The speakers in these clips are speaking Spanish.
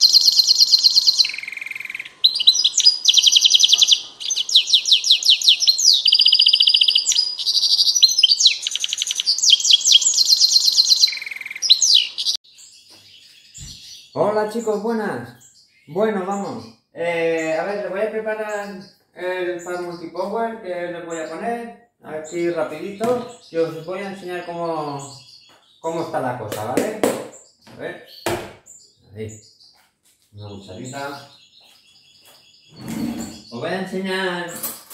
Hola chicos, buenas. Bueno, vamos. A ver, les voy a preparar el Fast Multipower que les voy a poner aquí rapidito y os voy a enseñar cómo está la cosa, ¿vale? A ver, ahí, una cucharita. Os voy a enseñar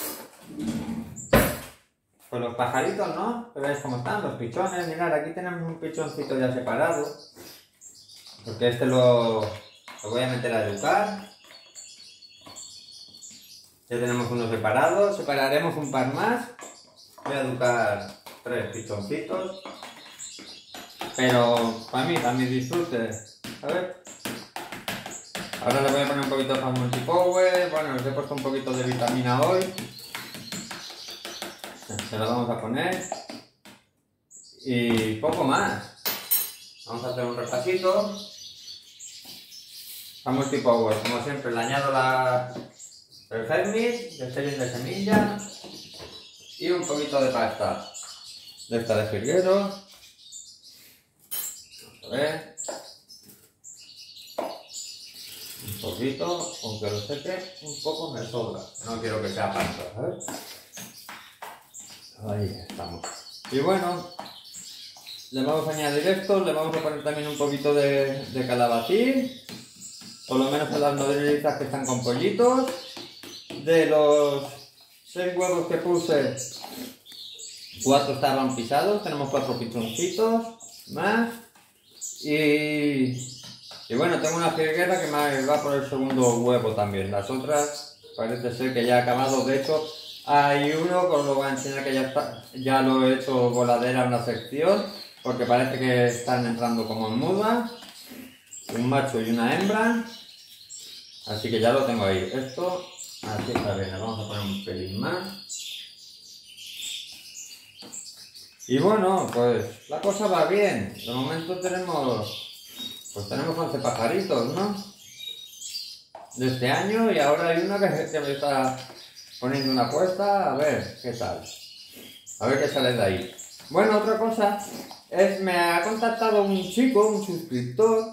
pues los pajaritos, ¿no? Que veis cómo están, los pichones. Mirad, aquí tenemos un pichoncito ya separado. Porque este lo voy a meter a educar. Ya tenemos uno separado, separaremos un par más. Voy a educar 3 pichoncitos. Pero para mí, para mi disfrute. A ver. Ahora le voy a poner un poquito de Fast Multipower. Bueno, les he puesto un poquito de vitamina hoy. Se lo vamos a poner. Y poco más. Vamos a hacer un repasito. Fast Multipower, como siempre, le añado el Hermes, de series de semilla y un poquito de pasta de esta de jilguero. Vamos a ver. Un poquito, aunque lo seque, un poco me sobra. No quiero que sea pasta, ¿sabes? Ahí estamos. Y bueno, le vamos a añadir esto, le vamos a poner también un poquito de calabacín. Por lo menos en las nodrizas que están con pollitos. De los 6 huevos que puse, 4 estaban pisados. Tenemos 4 pichoncitos más. Y bueno, tengo una jilguera que me va por el segundo huevo también. Las otras parece ser que ya ha acabado. De hecho, hay uno que os lo voy a enseñar que ya lo he hecho voladera en la sección. Porque parece que están entrando como en muda. Un macho y una hembra. Así que ya lo tengo ahí. Esto, así está bien. Le vamos a poner un pelín más. Y bueno, pues la cosa va bien. De momento tenemos 11 pajaritos, ¿no? De este año, y ahora hay una que me está poniendo una apuesta. A ver qué tal. A ver qué sale de ahí. Bueno, otra cosa es, me ha contactado un chico, un suscriptor,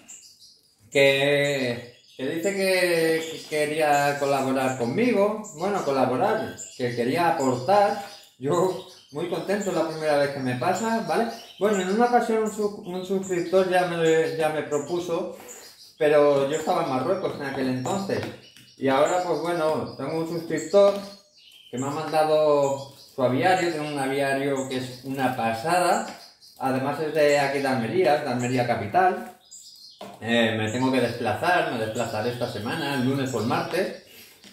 que dice que quería colaborar conmigo. Bueno, colaborar, que quería aportar. Yo muy contento, es la primera vez que me pasa, ¿vale? Bueno, en una ocasión un suscriptor ya me propuso, pero yo estaba en Marruecos en aquel entonces. Y ahora, pues bueno, tengo un suscriptor que me ha mandado su aviario, tengo un aviario que es una pasada. Además es de aquí de Almería capital. Me tengo que desplazar, me desplazaré esta semana, el lunes o el martes.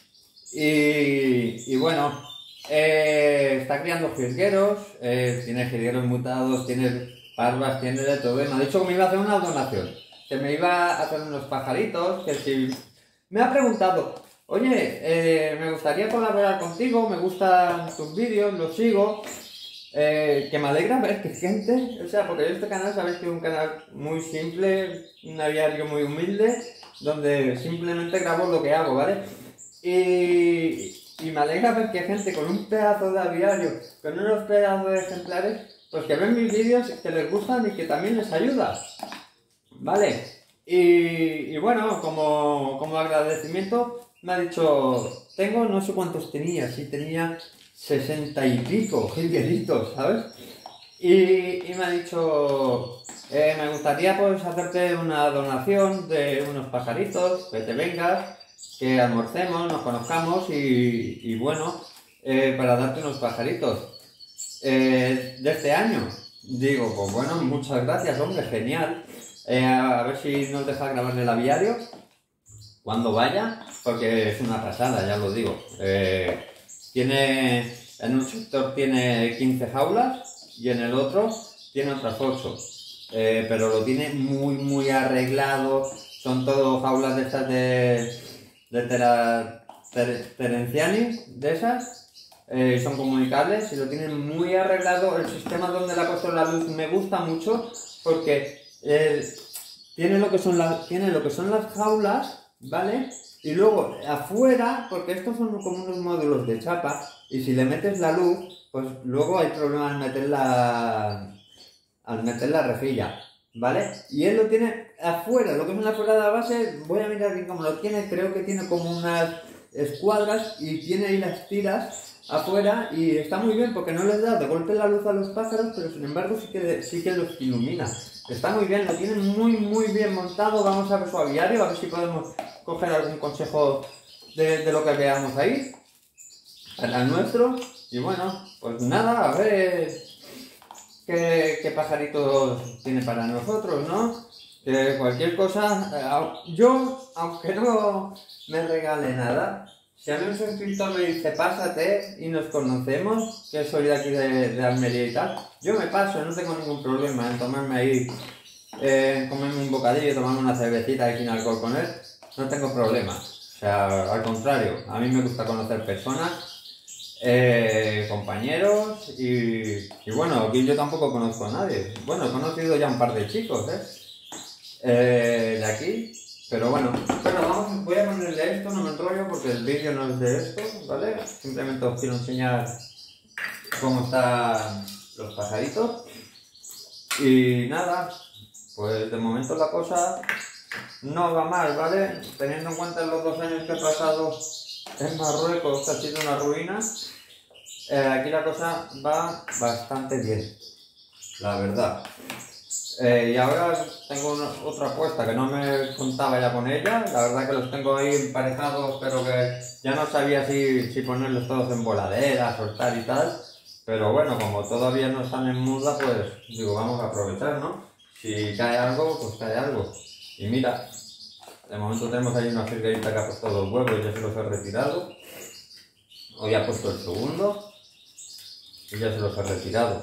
Y bueno, está criando jilgueros, tiene jilgueros mutados, tiene parvas, tiene de todo. Me ha dicho que me iba a hacer una donación, que me iba a hacer unos pajaritos, que si... Me ha preguntado, oye, me gustaría colaborar contigo, me gustan tus vídeos, los sigo. Que me alegra ver que gente, o sea, porque este canal sabéis que es un canal muy simple, un aviario muy humilde, donde simplemente grabo lo que hago, ¿vale? Y me alegra ver que gente con un pedazo de aviario, con unos pedazos de ejemplares, pues que ven mis vídeos, que les gustan y que también les ayuda, ¿vale? Y bueno, como agradecimiento, me ha dicho, tengo no sé cuántos tenía, sí tenía 60 y pico jilgueritos, ¿sabes? Y me ha dicho, me gustaría pues hacerte una donación de unos pajaritos, que te vengas, que almorcemos, nos conozcamos y bueno, para darte unos pajaritos de este año. Digo, pues bueno, muchas gracias, hombre, genial. A ver si nos deja grabar el aviario cuando vaya, porque es una pasada, ya lo digo. En un sector tiene 15 jaulas y en el otro tiene otras 8. Pero lo tiene muy arreglado. Son todo jaulas de estas de Terencianis, de esas. Son comunicables y lo tienen muy arreglado. El sistema donde le ha puesto la luz me gusta mucho porque tiene lo que son las jaulas, ¿vale? Y luego afuera, porque estos son como unos módulos de chapa, y si le metes la luz, pues luego hay problema al meter la rejilla, ¿vale? Y él lo tiene afuera, lo que es en la fuera de la base, voy a mirar bien cómo lo tiene, creo que tiene como unas escuadras y tiene ahí las tiras afuera y está muy bien porque no les da de golpe la luz a los pájaros, pero sin embargo sí que los ilumina. Está muy bien, lo tiene muy bien montado. Vamos a ver su aviario, a ver si podemos coger algún consejo de lo que veamos ahí, al nuestro. Y bueno, pues nada, a ver qué pajaritos tiene para nosotros, ¿no? Que cualquier cosa, yo, aunque no me regale nada, si a mí un suscriptor me dice pásate y nos conocemos, que soy de aquí de Almería y tal, yo me paso, no tengo ningún problema en tomarme ahí, comerme un bocadillo, tomarme una cervecita y sin alcohol con él, no tengo problema. O sea, al contrario, a mí me gusta conocer personas, compañeros y bueno, aquí yo tampoco conozco a nadie. Bueno, he conocido ya un par de chicos, de aquí. Pero bueno, voy a ponerle esto, no me enrollo porque el vídeo no es de esto, ¿vale? Simplemente os quiero enseñar cómo están los pajaritos. Y nada, pues de momento la cosa no va mal, ¿vale? Teniendo en cuenta los 2 años que he pasado en Marruecos, que ha sido una ruina, aquí la cosa va bastante bien, la verdad. Y ahora tengo otra apuesta que no me contaba ya con ella. La verdad que los tengo ahí emparejados, pero que ya no sabía si ponerlos todos en voladera, soltar y tal. Pero bueno, como todavía no están en muda, pues digo, vamos a aprovechar, ¿no? Si cae algo, pues cae algo. Y mira, de momento tenemos ahí una jilguerita que ha puesto 2 huevos y ya se los he retirado. Hoy ha puesto el segundo y ya se los he retirado.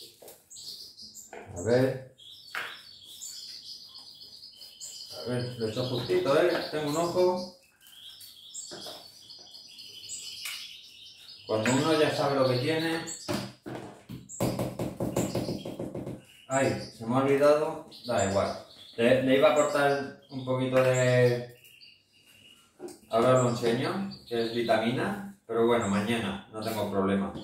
A ver, lo he hecho justito, tengo un ojo. Cuando uno ya sabe lo que tiene. Ay, se me ha olvidado, da igual. Le iba a aportar un poquito de... Ahora os lo enseño, que es vitamina, pero bueno, mañana, no tengo problema.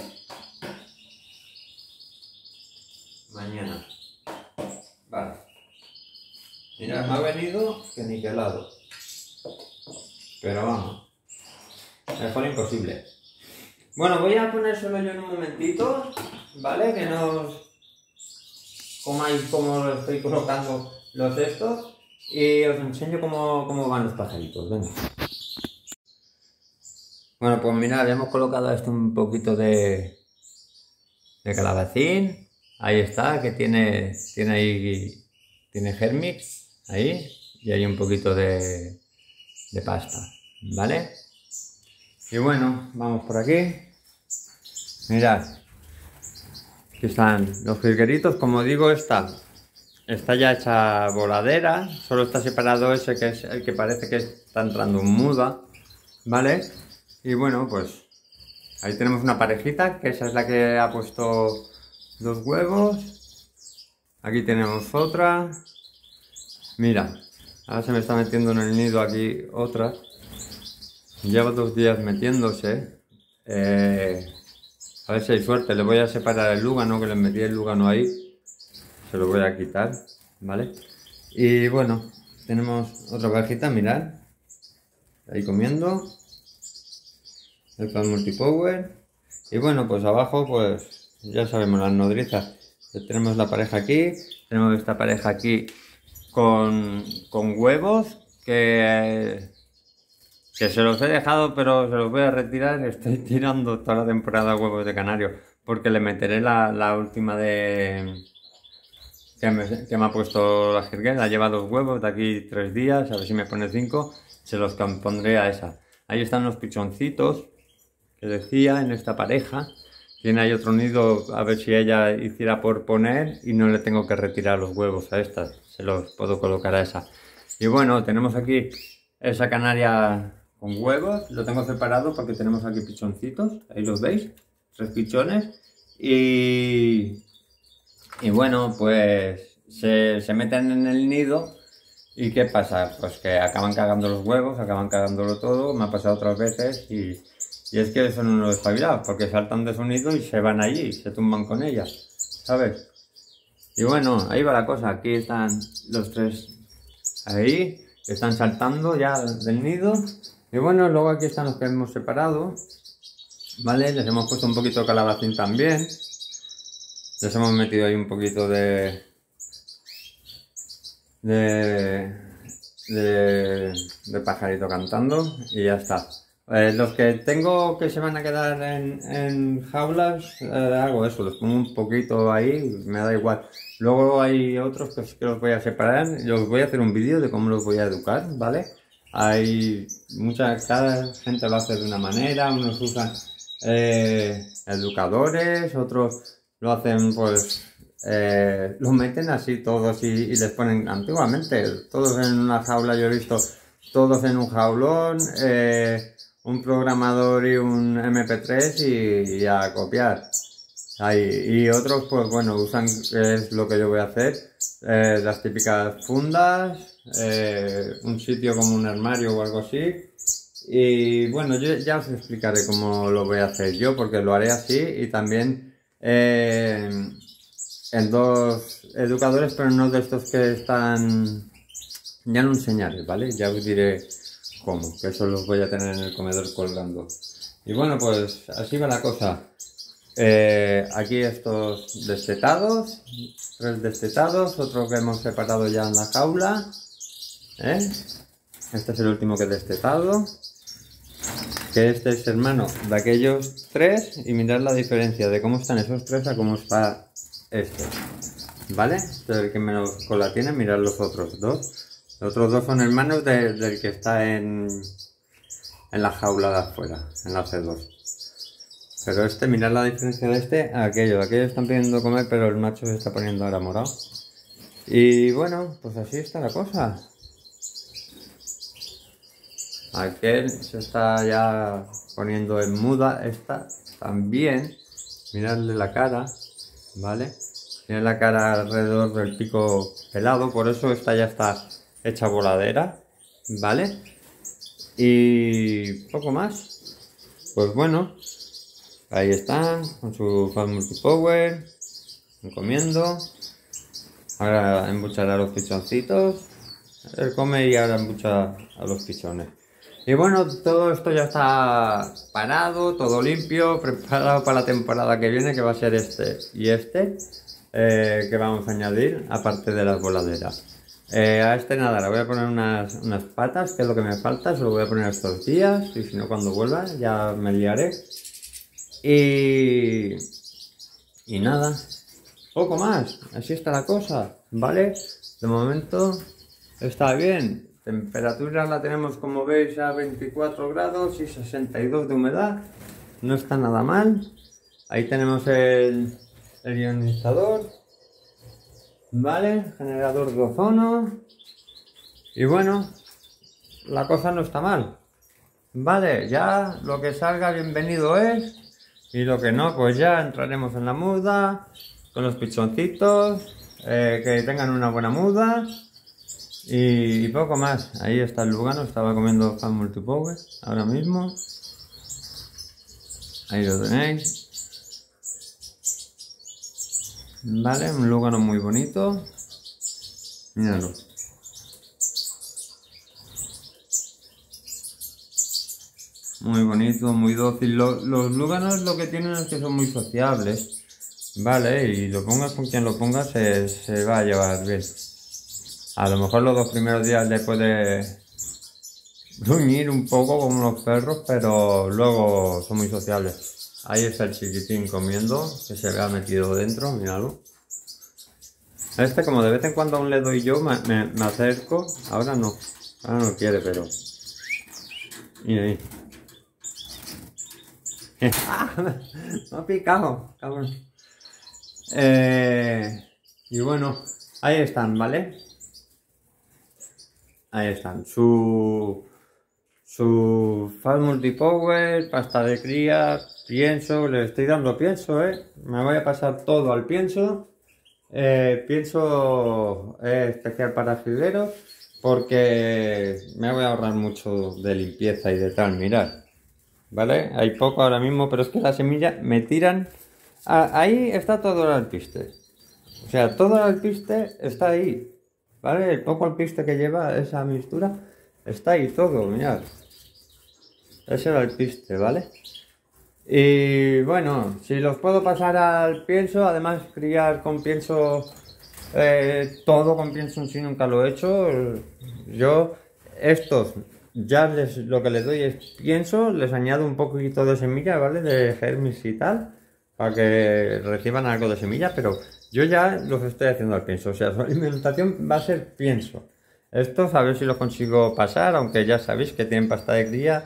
Mañana. Vale. Mira, me ha venido que niquelado. Pero vamos. Mejor imposible. Bueno, voy a ponérselo yo en un momentito, ¿vale? Que nos comáis cómo lo estoy colocando los estos. Y os enseño cómo van los pajaritos. Venga. Bueno, pues mirad, hemos colocado esto un poquito de calabacín. Ahí está, que tiene ahí, tiene Germix, ahí, y hay un poquito de pasta, ¿vale? Y bueno, vamos por aquí. Mirad, aquí están los jilgueritos, como digo, está ya hecha voladera, solo está separado ese que es el que parece que está entrando en muda, ¿vale? Y bueno, pues ahí tenemos una parejita, que esa es la que ha puesto 2 huevos. Aquí tenemos otra. Mira, ahora se me está metiendo en el nido aquí otra. Lleva 2 días metiéndose. A ver si hay suerte. Le voy a separar el lúgano, que le metí el lúgano ahí. Se lo voy a quitar, ¿vale? Y bueno, tenemos otra parejita, mirad. Ahí comiendo. El plan multipower. Y bueno, pues abajo, pues ya sabemos las nodrizas. Tenemos la pareja aquí. Tenemos esta pareja aquí con huevos. Que se los he dejado, pero se los voy a retirar. Estoy tirando toda la temporada huevos de canario. Porque le meteré la última que me ha puesto la jilguera. Lleva 2 huevos de aquí 3 días. A ver si me pone 5. Se los pondré a esa. Ahí están los pichoncitos que decía en esta pareja. Tiene ahí otro nido, a ver si ella hiciera por poner y no le tengo que retirar los huevos a estas. Se los puedo colocar a esa. Y bueno, tenemos aquí esa canaria con huevos. Lo tengo separado porque tenemos aquí pichoncitos. Ahí los veis. 3 pichones. Y bueno, pues se meten en el nido ¿Y qué pasa? Pues que acaban cagando los huevos, acaban cagándolo todo, me ha pasado otras veces y es que son unos espabilados, porque saltan de su nido y se van allí, se tumban con ellas, ¿sabes? Y bueno, ahí va la cosa, aquí están los tres ahí, que están saltando ya del nido. Y bueno, luego aquí están los que hemos separado, ¿vale? Les hemos puesto un poquito de calabacín también. Les hemos metido ahí un poquito de pajarito cantando y ya está. Los que tengo que se van a quedar en jaulas, hago eso, los pongo un poquito ahí, me da igual. Luego hay otros que los voy a separar y os voy a hacer un vídeo de cómo los voy a educar, ¿vale? Cada gente lo hace de una manera, unos usan educadores, otros lo hacen pues... los meten así todos y les ponen antiguamente, todos en una jaula, yo he visto todos en un jaulón, un programador y un MP3 y a copiar. Y otros pues bueno, usan, es lo que yo voy a hacer, las típicas fundas, un sitio como un armario o algo así. Y bueno, yo ya os explicaré cómo lo voy a hacer yo, porque lo haré así y también en dos educadores, pero no de estos que están... Ya no enseñaré, ¿vale? Ya os diré cómo, que eso los voy a tener en el comedor colgando. Y bueno, pues así va la cosa. Aquí estos destetados, 3 destetados, otro que hemos separado ya en la jaula. Este es el último que he destetado. Que este es hermano de aquellos 3 y mirad la diferencia de cómo están esos 3 a cómo está este, ¿vale? Este es el que menos cola tiene, mirad los otros 2. Los otros 2 son hermanos del que está en la jaula de afuera, en la C2. Pero este, mirad la diferencia de este a aquello. Aquellos están pidiendo comer, pero el macho se está poniendo ahora morado. Y bueno, pues así está la cosa. Aquel se está ya poniendo en muda, esta también. Miradle la cara, ¿vale? Tiene la cara alrededor del pico pelado, por eso esta ya está hecha voladera, ¿vale? Y poco más. Pues bueno, ahí están, con su Fan Multipower, comiendo. Ahora embuchará a los pichoncitos. Él come y ahora embucha a los pichones. Y bueno, todo esto ya está parado, todo limpio, preparado para la temporada que viene, que va a ser este y este, que vamos a añadir, aparte de las voladeras. A este nada, le voy a poner unas patas, que es lo que me falta, se lo voy a poner estos días, y si no cuando vuelva ya me liaré. Y nada, poco más, así está la cosa, ¿vale? De momento está bien. Temperatura la tenemos, como veis, a 24 grados y 62 de humedad. No está nada mal. Ahí tenemos el ionizador, ¿vale? Generador de ozono. Y bueno, la cosa no está mal. Vale, ya lo que salga bienvenido es. Y lo que no, pues ya entraremos en la muda con los pichoncitos. Que tengan una buena muda. Y poco más. Ahí está el Lugano, estaba comiendo Fan Multipower ahora mismo. Ahí lo tenéis. Vale, un Lugano muy bonito. Míralo. Muy bonito, muy dócil. Los Luganos lo que tienen es que son muy sociables. Vale, y lo pongas con quien lo pongas se va a llevar bien. A lo mejor los 2 primeros días le puede gruñir un poco como los perros, pero luego son muy sociables. Ahí está el chiquitín comiendo, que se había metido dentro, míralo. Este, como de vez en cuando aún le doy yo, me acerco. Ahora no quiere, pero... Mira ahí. Me ha picado, cabrón. Y bueno, ahí están, ¿vale? Ahí están, su Fan Multipower, pasta de cría, pienso, le estoy dando pienso, me voy a pasar todo al pienso, pienso especial para jilgueros, porque me voy a ahorrar mucho de limpieza y de tal, mirad. ¿Vale? Hay poco ahora mismo, pero es que la semilla me tiran... ahí está todo el alpiste. O sea, todo el alpiste está ahí. ¿Vale? El poco alpiste que lleva esa mixtura está ahí todo, mirad. Es el alpiste, ¿vale? Y bueno, si los puedo pasar al pienso, además criar con pienso, todo con pienso en sí nunca lo he hecho. Yo, estos, ya lo que les doy es pienso, les añado un poquito de semilla, ¿vale? De germis y tal, para que reciban algo de semilla, pero yo ya los estoy haciendo al pienso, o sea, su alimentación va a ser pienso. Estos a ver si los consigo pasar, aunque ya sabéis que tienen pasta de cría,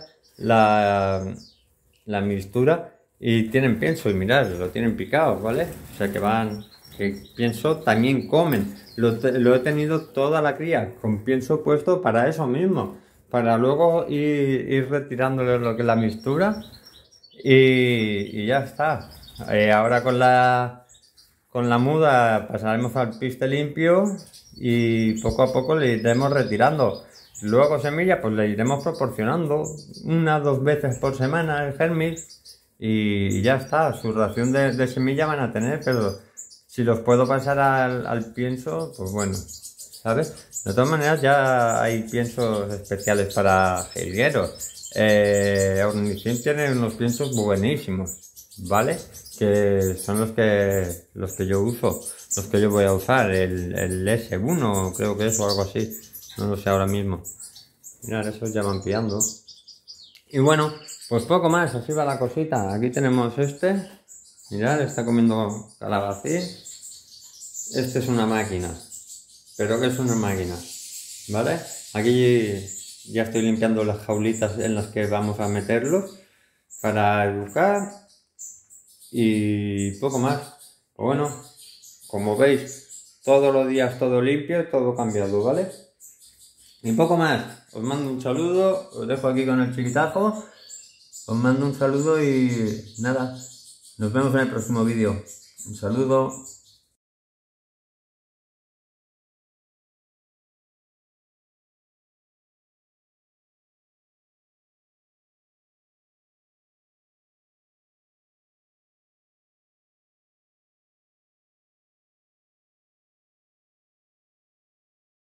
la mixtura, y tienen pienso, y mirad, lo tienen picados, ¿vale? O sea que van, que pienso también comen. Lo he tenido toda la cría con pienso puesto para eso mismo, para luego ir retirándole lo que es la mixtura y ya está. Ahora con la muda pasaremos al piste limpio y poco a poco le iremos retirando. Luego semilla pues le iremos proporcionando 1 o 2 veces por semana el germis y ya está. Su ración de semilla van a tener, pero si los puedo pasar al pienso, pues bueno, ¿sabes? De todas maneras ya hay piensos especiales para jilgueros. Ornithin tiene unos piensos buenísimos, ¿vale? Que son los que yo uso, los que yo voy a usar, el S1 creo que es o algo así, no lo sé ahora mismo. Mirad, esos ya van pillando. Y bueno, pues poco más, así va la cosita. Aquí tenemos este, mirad, está comiendo calabacín. Este es una máquina, pero que es una máquina, ¿vale? Aquí ya estoy limpiando las jaulitas en las que vamos a meterlos para educar. Y poco más. Pues bueno, como veis, todos los días todo limpio, todo cambiado, ¿vale? Y poco más. Os mando un saludo, os dejo aquí con el chiquitajo. Os mando un saludo y nada, nos vemos en el próximo vídeo. Un saludo.